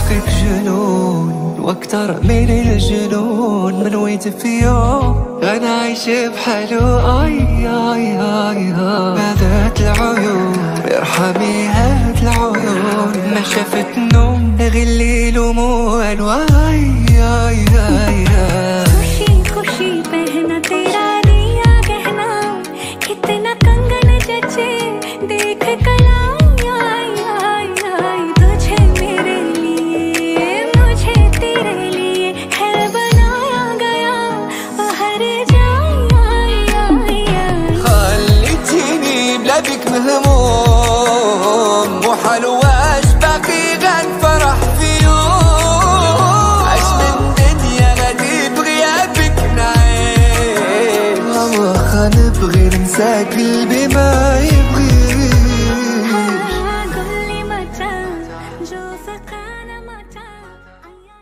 فيك جنون واكتر من الجنون، من ويت في يوم انا عايش بحالو. اي اي اي هذات العيون ارحمي هاد العيون، ما شافت نوم غير الليل وموال. واي اي اي खुशी खुशी पहना तेरा दिया गहना, कितना कंगन जचे देख कलाई। आई आई आई तुझे मेरे लिए मुझे तेरे लिए है बनाया गया हर जाई। आई आई خليتيني بلا بك مهموم وحلوة